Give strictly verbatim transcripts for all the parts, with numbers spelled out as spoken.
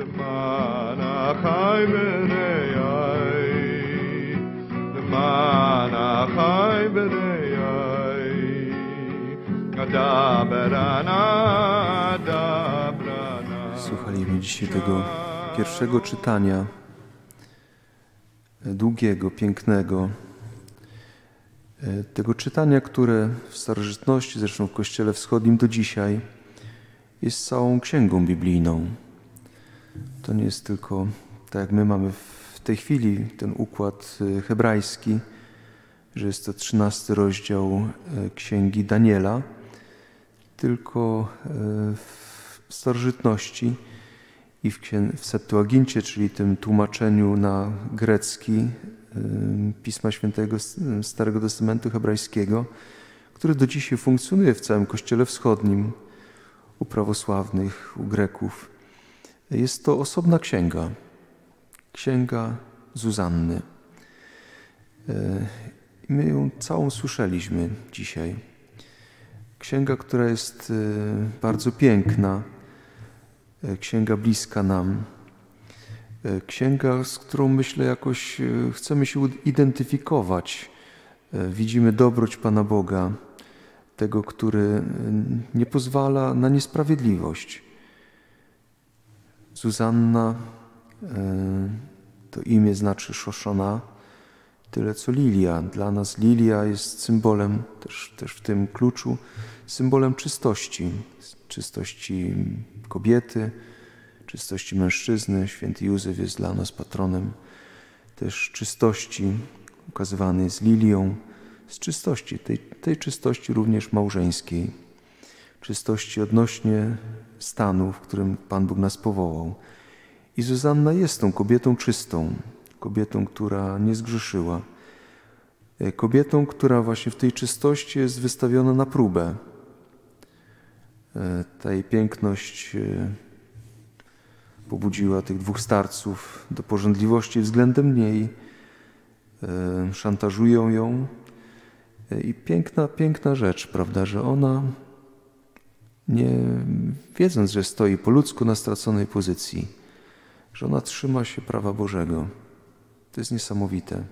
Słuchaliśmy dzisiaj tego pierwszego czytania, długiego, pięknego, tego czytania, które w starożytności, zresztą w Kościele Wschodnim do dzisiaj, jest całą księgą biblijną. To nie jest tylko, tak jak my mamy w tej chwili, ten układ hebrajski, że jest to trzynasty rozdział Księgi Daniela, tylko w starożytności i w, w Septuagincie, czyli tym tłumaczeniu na grecki Pisma Świętego Starego Testamentu hebrajskiego, który do dzisiaj funkcjonuje w całym Kościele Wschodnim, u prawosławnych, u Greków. Jest to osobna księga, księga Zuzanny. My ją całą słyszeliśmy dzisiaj. Księga, która jest bardzo piękna, księga bliska nam, księga, z którą myślę jakoś chcemy się identyfikować. Widzimy dobroć Pana Boga, tego, który nie pozwala na niesprawiedliwość. Zuzanna, to imię znaczy Szoszona, tyle co lilia. Dla nas lilia jest symbolem, też, też w tym kluczu, symbolem czystości. Czystości kobiety, czystości mężczyzny. Święty Józef jest dla nas patronem też czystości, ukazywany jest lilią, z czystości, tej, tej czystości również małżeńskiej, czystości odnośnie stanu, w którym Pan Bóg nas powołał. I Zuzanna jest tą kobietą czystą, kobietą, która nie zgrzeszyła, kobietą, która właśnie w tej czystości jest wystawiona na próbę. Ta jej piękność pobudziła tych dwóch starców do pożądliwości względem niej, szantażują ją. I piękna, piękna rzecz, prawda, że ona, nie wiedząc, że stoi po ludzku na straconej pozycji, że ona trzyma się prawa Bożego. To jest niesamowite.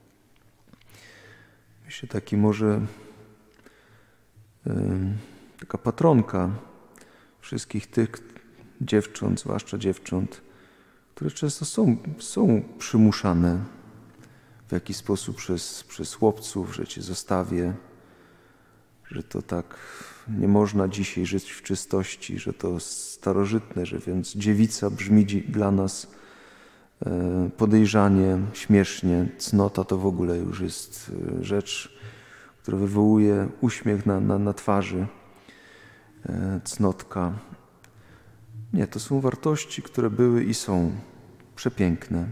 Myślę, taki może yy, taka patronka wszystkich tych dziewcząt, zwłaszcza dziewcząt, które często są, są przymuszane w jakiś sposób przez, przez chłopców, że cię zostawię, że to tak nie można dzisiaj żyć w czystości, że to starożytne, że więc dziewica brzmi dla nas podejrzanie, śmiesznie. Cnota to w ogóle już jest rzecz, która wywołuje uśmiech na, na, na twarzy. Cnotka. Nie, to są wartości, które były i są przepiękne.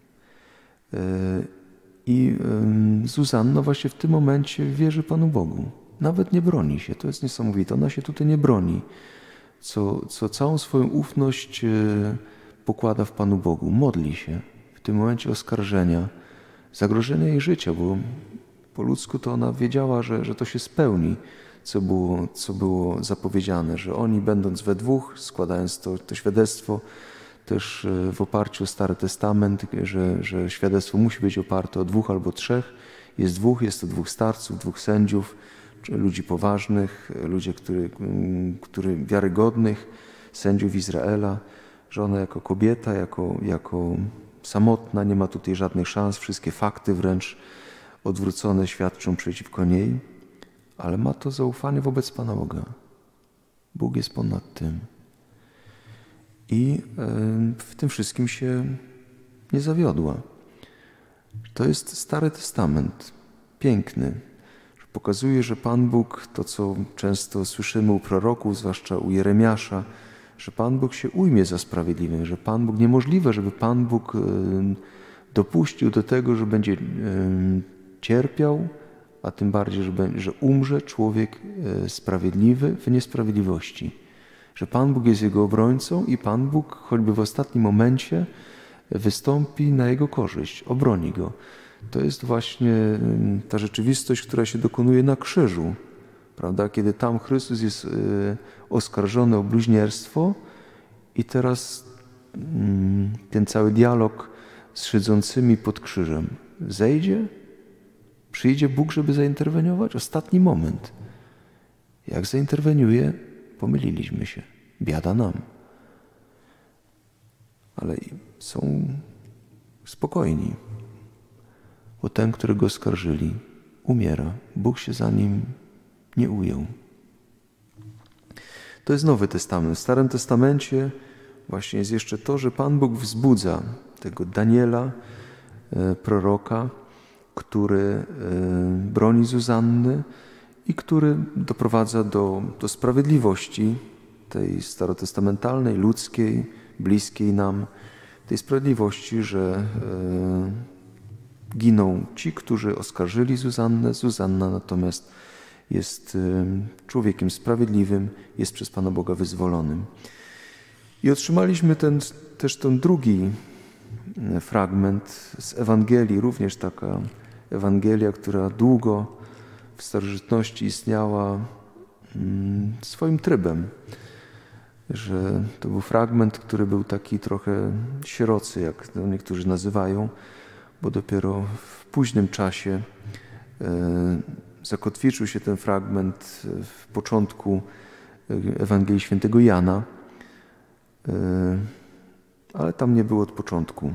I Zuzanna właśnie w tym momencie wierzy Panu Bogu. Nawet nie broni się. To jest niesamowite. Ona się tutaj nie broni. Co, co całą swoją ufność pokłada w Panu Bogu. Modli się w tym momencie oskarżenia, zagrożenia jej życia, bo po ludzku to ona wiedziała, że, że to się spełni, co było, co było zapowiedziane, że oni będąc we dwóch, składając to, to świadectwo też w oparciu o Stary Testament, że, że świadectwo musi być oparte o dwóch albo trzech. Jest dwóch, jest to dwóch starców, dwóch sędziów, ludzi poważnych, ludzi, który, który wiarygodnych, sędziów Izraela, że ona jako kobieta, jako, jako samotna, nie ma tutaj żadnych szans, wszystkie fakty wręcz odwrócone świadczą przeciwko niej, ale ma to zaufanie wobec Pana Boga. Bóg jest ponad tym. I w tym wszystkim się nie zawiodła. To jest Stary Testament, piękny, że pokazuje, że Pan Bóg, to co często słyszymy u proroków, zwłaszcza u Jeremiasza, że Pan Bóg się ujmie za sprawiedliwym, że Pan Bóg, niemożliwe, żeby Pan Bóg dopuścił do tego, że będzie cierpiał, a tym bardziej, że, że umrze człowiek sprawiedliwy w niesprawiedliwości. Że Pan Bóg jest jego obrońcą i Pan Bóg choćby w ostatnim momencie wystąpi na jego korzyść, obroni go. To jest właśnie ta rzeczywistość, która się dokonuje na krzyżu, prawda? Kiedy tam Chrystus jest oskarżony o bluźnierstwo i teraz ten cały dialog z siedzącymi pod krzyżem. Zejdzie? Przyjdzie Bóg, żeby zainterweniować? Ostatni moment. Jak zainterweniuje, pomyliliśmy się. Biada nam. Ale są spokojni. Bo ten, którego oskarżyli, umiera. Bóg się za nim nie ujął. To jest Nowy Testament. W Starym Testamencie właśnie jest jeszcze to, że Pan Bóg wzbudza tego Daniela, e, proroka, który e, broni Zuzanny i który doprowadza do, do sprawiedliwości tej starotestamentalnej, ludzkiej, bliskiej nam, tej sprawiedliwości, że e, giną ci, którzy oskarżyli Zuzannę. Zuzanna natomiast jest e, człowiekiem sprawiedliwym, jest przez Pana Boga wyzwolonym. I otrzymaliśmy ten, też ten drugi fragment z Ewangelii, również taka Ewangelia, która długo w starożytności istniała mm, swoim trybem. Że to był fragment, który był taki trochę sierocy, jak to niektórzy nazywają, bo dopiero w późnym czasie e, zakotwiczył się ten fragment w początku Ewangelii Świętego Jana, e, ale tam nie było od początku.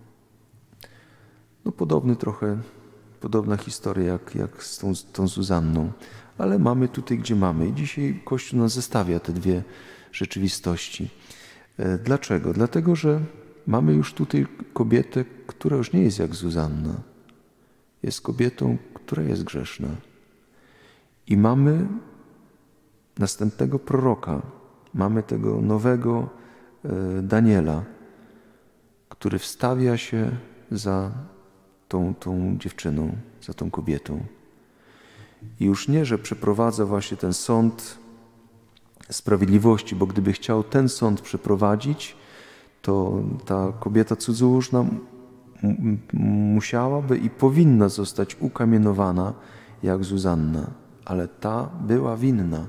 No podobny trochę, podobna historia jak, jak z tą, tą Zuzanną, ale mamy tutaj, gdzie mamy. I dzisiaj Kościół nas zestawia te dwie rzeczywistości. Dlaczego? Dlatego, że mamy już tutaj kobietę, która już nie jest jak Zuzanna. Jest kobietą, która jest grzeszna. I mamy następnego proroka, mamy tego nowego Daniela, który wstawia się za tą, tą dziewczyną, za tą kobietą. I już nie, że przeprowadza właśnie ten sąd sprawiedliwości, bo gdyby chciał ten sąd przeprowadzić, to ta kobieta cudzołóżna musiałaby i powinna zostać ukamienowana jak Zuzanna, ale ta była winna.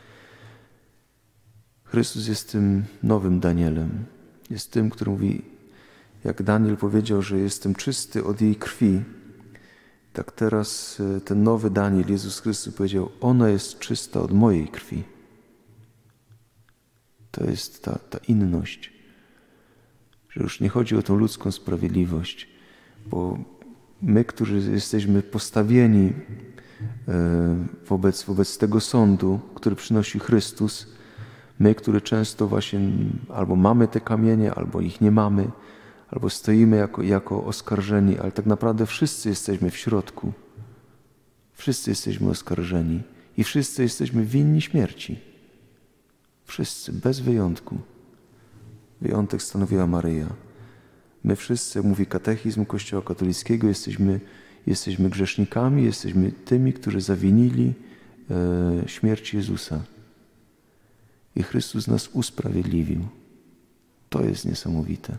Chrystus jest tym nowym Danielem. Jest tym, który mówi, jak Daniel powiedział, że jestem czysty od jej krwi, tak teraz ten nowy Daniel, Jezus Chrystus powiedział, ona jest czysta od mojej krwi. To jest ta, ta inność, że już nie chodzi o tą ludzką sprawiedliwość, bo my, którzy jesteśmy postawieni wobec, wobec tego sądu, który przynosi Chrystus, my, które często właśnie albo mamy te kamienie, albo ich nie mamy, albo stoimy jako, jako oskarżeni, ale tak naprawdę wszyscy jesteśmy w środku. Wszyscy jesteśmy oskarżeni i wszyscy jesteśmy winni śmierci. Wszyscy, bez wyjątku. Wyjątek stanowiła Maryja. My wszyscy, mówi katechizm Kościoła katolickiego, jesteśmy, jesteśmy grzesznikami, jesteśmy tymi, którzy zawinili e, śmierć Jezusa. I Chrystus nas usprawiedliwił. To jest niesamowite.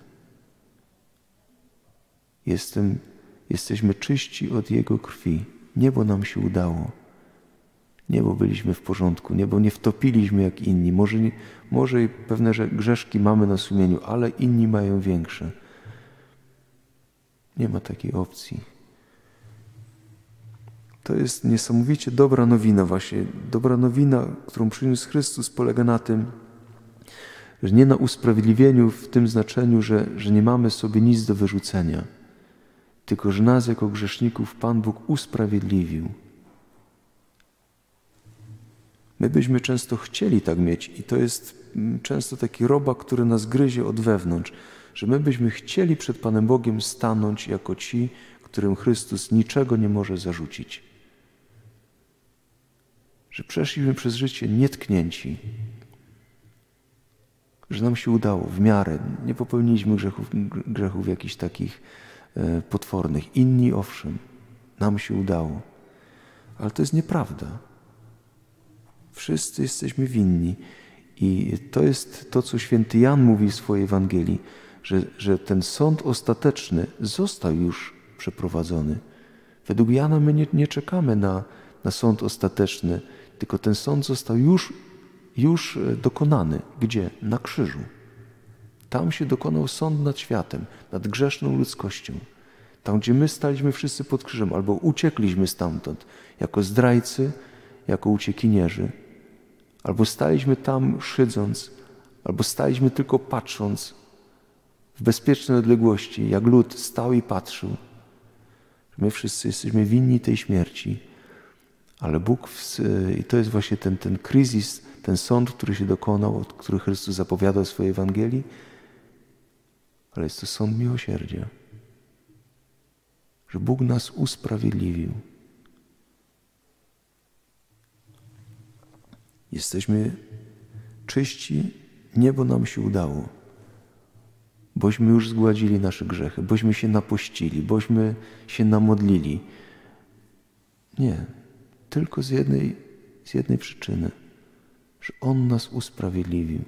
Jestem, jesteśmy czyści od Jego krwi. Nie bo nam się udało. Nie bo byliśmy w porządku, nie bo nie wtopiliśmy jak inni. Może, może pewne grzeszki mamy na sumieniu, ale inni mają większe. Nie ma takiej opcji. To jest niesamowicie dobra nowina właśnie. Dobra nowina, którą przyniósł Chrystus, polega na tym, że nie na usprawiedliwieniu w tym znaczeniu, że, że nie mamy sobie nic do wyrzucenia, tylko że nas jako grzeszników Pan Bóg usprawiedliwił. My byśmy często chcieli tak mieć i to jest często taki robak, który nas gryzie od wewnątrz, że my byśmy chcieli przed Panem Bogiem stanąć jako ci, którym Chrystus niczego nie może zarzucić. Że przeszliśmy przez życie nietknięci, że nam się udało w miarę, nie popełniliśmy grzechów, grzechów jakichś takich e, potwornych. Inni owszem, nam się udało, ale to jest nieprawda. Wszyscy jesteśmy winni i to jest to, co święty Jan mówi w swojej Ewangelii, że, że ten sąd ostateczny został już przeprowadzony. Według Jana my nie, nie czekamy na, na sąd ostateczny, tylko ten sąd został już, już dokonany. Gdzie? Na krzyżu. Tam się dokonał sąd nad światem, nad grzeszną ludzkością. Tam, gdzie my staliśmy wszyscy pod krzyżem, albo uciekliśmy stamtąd jako zdrajcy, jako uciekinierzy, albo staliśmy tam szydząc, albo staliśmy tylko patrząc w bezpiecznej odległości, jak lud stał i patrzył. My wszyscy jesteśmy winni tej śmierci, ale Bóg, i to jest właśnie ten, ten kryzys, ten sąd, który się dokonał, który Chrystus zapowiadał w swojej Ewangelii, ale jest to sąd miłosierdzia, że Bóg nas usprawiedliwił. Jesteśmy czyści, niebo nam się udało, bośmy już zgładzili nasze grzechy, bośmy się napościli, bośmy się namodlili. Nie, tylko z jednej, z jednej przyczyny, że On nas usprawiedliwił.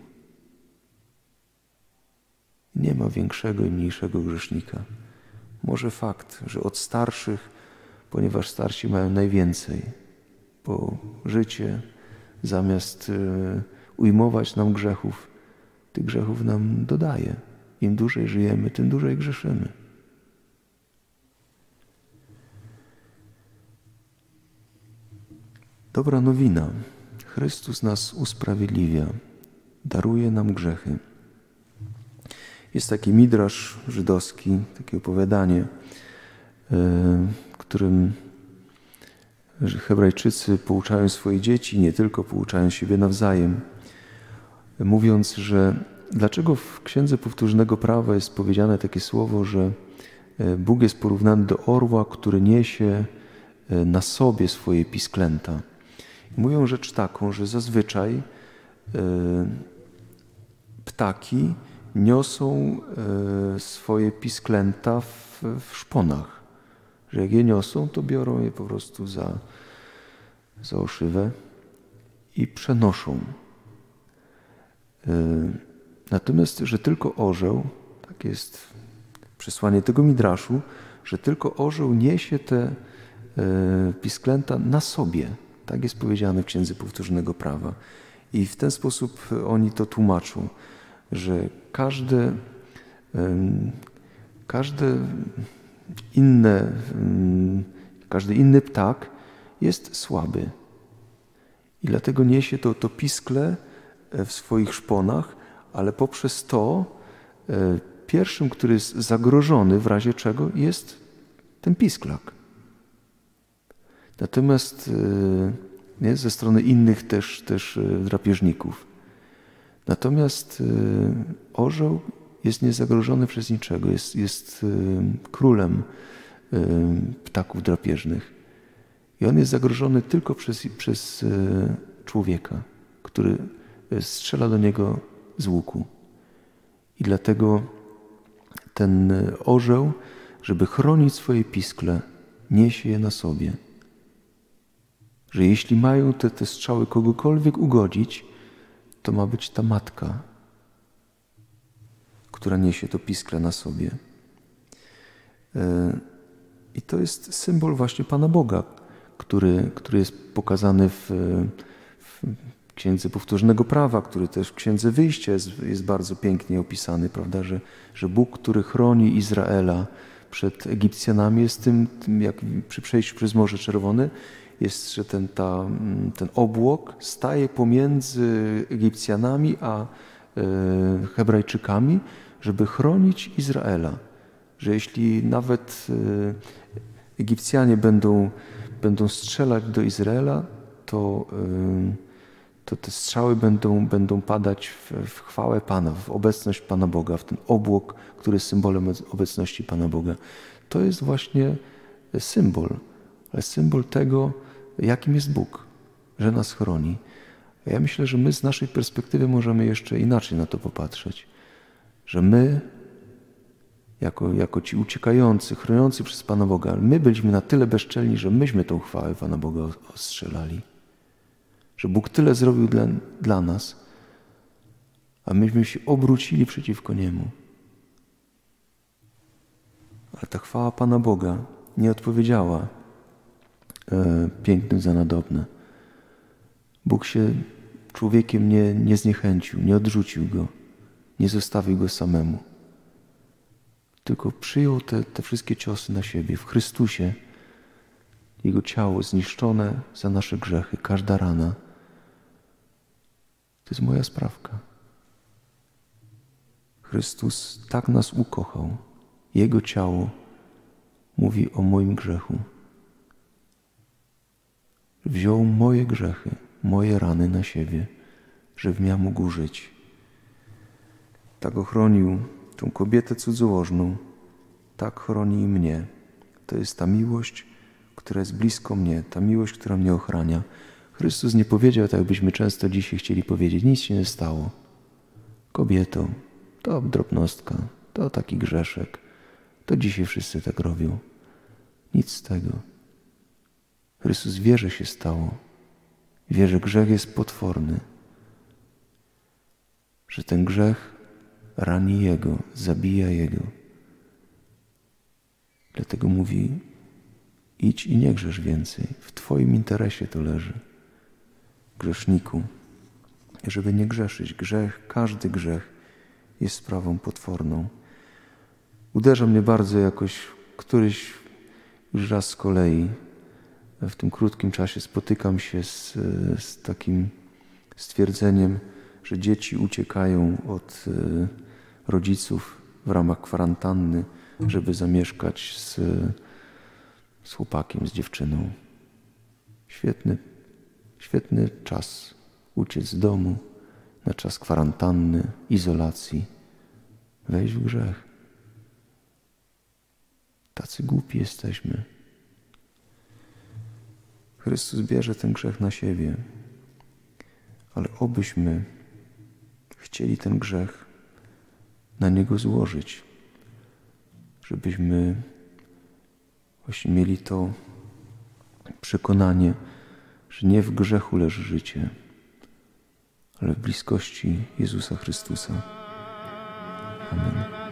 Nie ma większego i mniejszego grzesznika. Może fakt, że od starszych, ponieważ starsi mają najwięcej, bo życie zamiast ujmować nam grzechów, tych grzechów nam dodaje. Im dłużej żyjemy, tym dłużej grzeszymy. Dobra nowina. Chrystus nas usprawiedliwia, daruje nam grzechy. Jest taki midrasz żydowski, takie opowiadanie, w którym Hebrajczycy pouczają swoje dzieci, nie tylko pouczają siebie nawzajem, mówiąc, że dlaczego w Księdze Powtórzonego Prawa jest powiedziane takie słowo, że Bóg jest porównany do orła, który niesie na sobie swoje pisklęta. I mówią rzecz taką, że zazwyczaj ptaki niosą swoje pisklęta w, w szponach. Że jak je niosą, to biorą je po prostu za, za oszywę i przenoszą. Natomiast, że tylko orzeł, tak jest przesłanie tego midraszu, że tylko orzeł niesie te pisklęta na sobie. Tak jest powiedziane w Księdze Powtórzonego Prawa. I w ten sposób oni to tłumaczą, że każde, każde inne, każdy inny ptak jest słaby. I dlatego niesie to, to piskle w swoich szponach, ale poprzez to pierwszym, który jest zagrożony w razie czego, jest ten pisklak. Natomiast nie, ze strony innych też, też drapieżników. Natomiast orzeł jest niezagrożony przez niczego, jest, jest królem ptaków drapieżnych. I on jest zagrożony tylko przez, przez człowieka, który strzela do niego z łuku. I dlatego ten orzeł, żeby chronić swoje piskle, niesie je na sobie. Że jeśli mają te, te strzały kogokolwiek ugodzić, to ma być ta matka, która niesie to piskle na sobie. I to jest symbol właśnie Pana Boga, który, który jest pokazany w, w Księdze Powtórzonego Prawa, który też w Księdze Wyjścia jest, jest bardzo pięknie opisany, prawda, że, że Bóg, który chroni Izraela przed Egipcjanami, jest tym, tym jak przy przejściu przez Morze Czerwone, jest, że ten, ta, ten obłok staje pomiędzy Egipcjanami a e, Hebrajczykami, żeby chronić Izraela. Że jeśli nawet e, Egipcjanie będą, będą strzelać do Izraela, to, e, to te strzały będą, będą padać w, w chwałę Pana, w obecność Pana Boga, w ten obłok, który jest symbolem obecności Pana Boga. To jest właśnie symbol, ale symbol tego, jakim jest Bóg, że nas chroni. A ja myślę, że my z naszej perspektywy możemy jeszcze inaczej na to popatrzeć. Że my, jako, jako ci uciekający, chroniący przez Pana Boga, my byliśmy na tyle bezczelni, że myśmy tą chwałę Pana Boga ostrzelali. Że Bóg tyle zrobił dla, dla nas, a myśmy się obrócili przeciwko Niemu. Ale ta chwała Pana Boga nie odpowiedziała e, pięknym za nadobne. Bóg się człowiekiem nie, nie zniechęcił, nie odrzucił go, nie zostawił go samemu, tylko przyjął te, te wszystkie ciosy na siebie w Chrystusie. Jego ciało zniszczone za nasze grzechy, każda rana. To jest moja sprawka. Chrystus tak nas ukochał. Jego ciało mówi o moim grzechu. Wziął moje grzechy, moje rany na siebie, żebym ja mógł żyć. Tak ochronił tą kobietę cudzołożną, tak chroni i mnie. To jest ta miłość, która jest blisko mnie, ta miłość, która mnie ochrania. Chrystus nie powiedział, tak jakbyśmy często dzisiaj chcieli powiedzieć, nic się nie stało. Kobieto, to drobnostka, to taki grzeszek, to dzisiaj wszyscy tak robią. Nic z tego. Chrystus wie, że się stało. Wie, że grzech jest potworny. Że ten grzech rani Jego, zabija Jego. Dlatego mówi, idź i nie grzesz więcej. W Twoim interesie to leży. Grzeszniku, żeby nie grzeszyć. Grzech, każdy grzech jest sprawą potworną. Uderza mnie bardzo jakoś któryś już raz z kolei. W tym krótkim czasie spotykam się z, z takim stwierdzeniem, że dzieci uciekają od rodziców w ramach kwarantanny, żeby zamieszkać z, z chłopakiem, z dziewczyną. Świetny, świetny czas uciec z domu na czas kwarantanny, izolacji, wejść w grzech. Tacy głupi jesteśmy. Chrystus bierze ten grzech na siebie, ale obyśmy chcieli ten grzech na Niego złożyć, żebyśmy właśnie mieli to przekonanie, że nie w grzechu leży życie, ale w bliskości Jezusa Chrystusa. Amen.